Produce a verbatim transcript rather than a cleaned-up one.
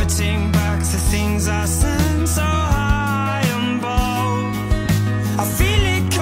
gravitating back to things I stand so high on both. I feel it